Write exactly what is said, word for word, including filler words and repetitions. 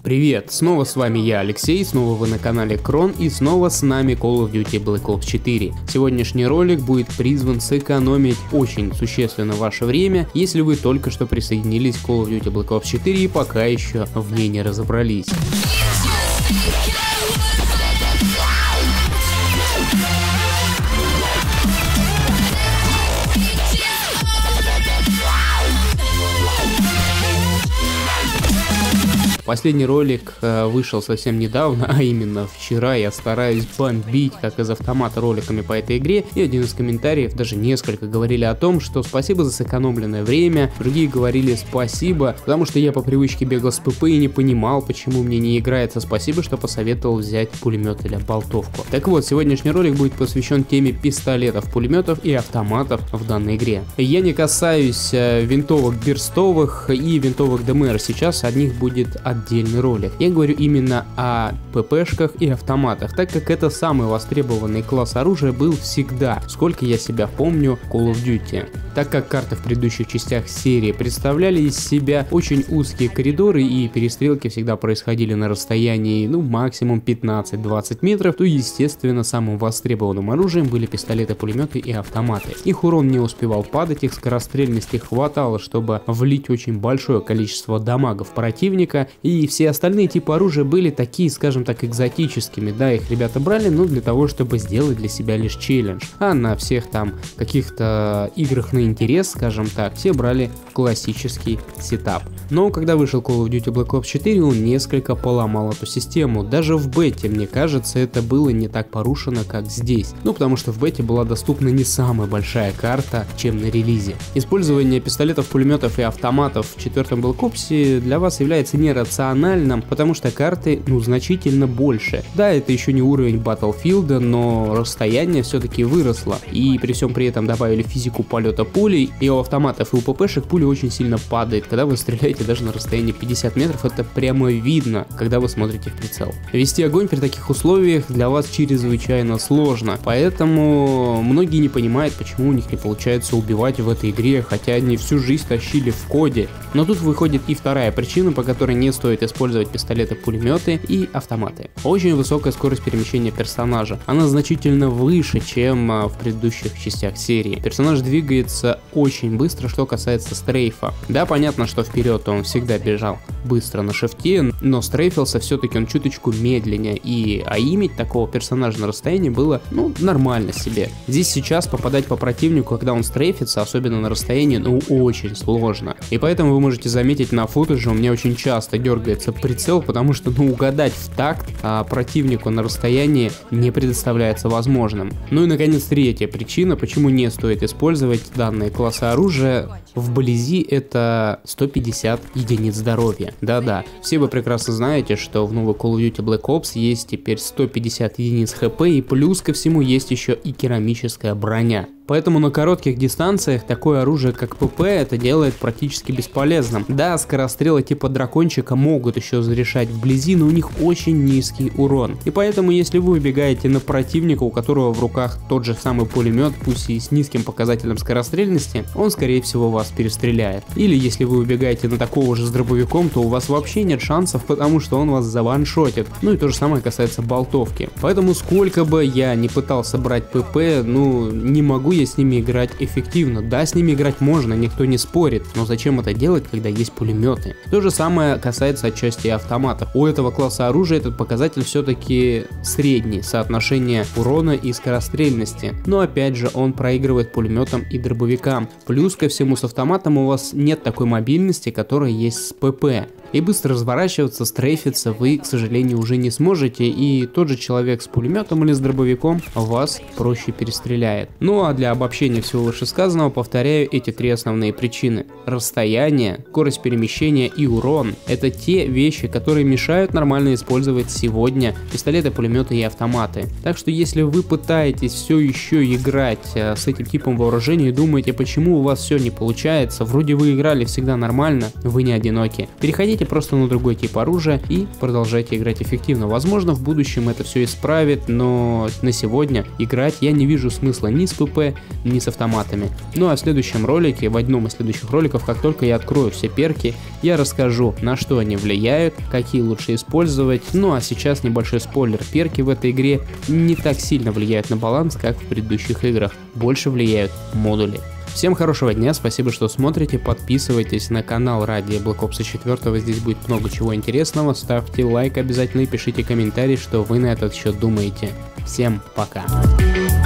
Привет, снова с вами я, Алексей, снова вы на канале Крон и снова с нами Call of Duty Black Ops четыре. Сегодняшний ролик будет призван сэкономить очень существенно ваше время, если вы только что присоединились к Call of Duty Black Ops четыре и пока еще в ней не разобрались. Последний ролик э, вышел совсем недавно, а именно вчера. Я стараюсь бомбить как из автомата роликами по этой игре, и один из комментариев, даже несколько, говорили о том, что спасибо за сэкономленное время, другие говорили спасибо, потому что я по привычке бегал с ПП и не понимал, почему мне не играется, спасибо, что посоветовал взять пулемет или болтовку. Так вот, сегодняшний ролик будет посвящен теме пистолетов, пулеметов и автоматов в данной игре. Я не касаюсь э, винтовок бирстовых и винтовок ДМР, сейчас от них будет отдельный ролик. Я говорю именно о ППшках и автоматах, так как это самый востребованный класс оружия был всегда, сколько я себя помню Call of Duty. Так как карты в предыдущих частях серии представляли из себя очень узкие коридоры и перестрелки всегда происходили на расстоянии, ну, максимум пятнадцать-двадцать метров, то естественно самым востребованным оружием были пистолеты, пулеметы и автоматы. Их урон не успевал падать, их скорострельности хватало, чтобы влить очень большое количество дамагов противника, и все остальные типы оружия были такие, скажем так, экзотическими. Да, их ребята брали, но для того, чтобы сделать для себя лишь челлендж. А на всех там каких-то играх на интерес, скажем так, все брали классический сетап. Но когда вышел Call of Duty Black Ops четыре, он несколько поломал эту систему. Даже в бете, мне кажется, это было не так порушено, как здесь. Ну, потому что в бете была доступна не самая большая карта, чем на релизе. Использование пистолетов, пулеметов и автоматов в четвертом Black Ops для вас является нерациональным, потому что карты, ну, значительно больше. Да, это еще не уровень Battlefield, но расстояние все-таки выросло. И при всем при этом добавили физику полета пули, и у автоматов и у ППшек пули очень сильно падает, когда вы стреляете даже на расстоянии пятьдесят метров, это прямо видно, когда вы смотрите в прицел. Вести огонь при таких условиях для вас чрезвычайно сложно, поэтому многие не понимают, почему у них не получается убивать в этой игре, хотя они всю жизнь тащили в коде. Но тут выходит и вторая причина, по которой не стоит использовать пистолеты, пулеметы и автоматы. Очень высокая скорость перемещения персонажа, она значительно выше, чем в предыдущих частях серии. Персонаж двигается очень быстро, что касается стрейфа. Да, понятно, что вперед он всегда бежал быстро на шифте, но стрейфился все-таки он чуточку медленнее, и аимить такого персонажа на расстоянии было, ну, нормально себе. Здесь сейчас попадать по противнику, когда он стрейфится, особенно на расстоянии, ну, очень сложно. И поэтому вы можете заметить на футаже, у меня очень часто дергается прицел, потому что, ну, угадать в такт а противнику на расстоянии не представляется возможным. Ну и, наконец, третья причина, почему не стоит использовать данные классы оружия вблизи, это сто пятьдесят единиц здоровья. Да-да, все вы прекрасно знаете, что в новой Call of Duty Black Ops есть теперь сто пятьдесят единиц хп, и плюс ко всему есть еще и керамическая броня. Поэтому на коротких дистанциях такое оружие, как ПП, это делает практически бесполезным. Да, скорострелы типа дракончика могут еще зарешать вблизи, но у них очень низкий урон. И поэтому, если вы выбегаете на противника, у которого в руках тот же самый пулемет, пусть и с низким показателем скорострельности, он скорее всего вас перестреляет. Или если вы выбегаете на такого же с дробовиком, то у вас вообще нет шансов, потому что он вас заваншотит. Ну и то же самое касается болтовки. Поэтому сколько бы я ни пытался брать ПП, ну не могу я с ними играть эффективно. Да, с ними играть можно, никто не спорит, но зачем это делать, когда есть пулеметы? То же самое касается отчасти автоматов. У этого класса оружия этот показатель все-таки средний, соотношение урона и скорострельности, но опять же он проигрывает пулеметам и дробовикам. Плюс ко всему с автоматом у вас нет такой мобильности, которая есть с ПП. И быстро разворачиваться, стрейфиться вы, к сожалению, уже не сможете, и тот же человек с пулеметом или с дробовиком вас проще перестреляет. Ну а для обобщения всего вышесказанного повторяю эти три основные причины. Расстояние, скорость перемещения и урон – это те вещи, которые мешают нормально использовать сегодня пистолеты, пулеметы и автоматы. Так что если вы пытаетесь все еще играть с этим типом вооружения и думаете, почему у вас все не получается, вроде вы играли всегда нормально, вы не одиноки. Переходите перейдите просто на другой тип оружия и продолжайте играть эффективно. Возможно, в будущем это все исправит, но на сегодня играть я не вижу смысла ни с ПП, ни с автоматами. Ну а в следующем ролике, в одном из следующих роликов, как только я открою все перки, я расскажу, на что они влияют, какие лучше использовать. Ну а сейчас небольшой спойлер: перки в этой игре не так сильно влияют на баланс, как в предыдущих играх, больше влияют модули. Всем хорошего дня, спасибо, что смотрите, подписывайтесь на канал ради Black Ops четыре, здесь будет много чего интересного, ставьте лайк обязательно и пишите комментарий, что вы на этот счет думаете. Всем пока.